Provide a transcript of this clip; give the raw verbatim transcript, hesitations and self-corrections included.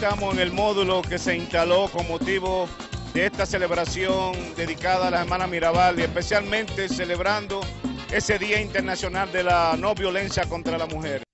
ubicamos en el módulo que se instaló con motivo de esta celebración dedicada a la hermana Mirabal y especialmente celebrando ese Día Internacional de la No Violencia contra la Mujer.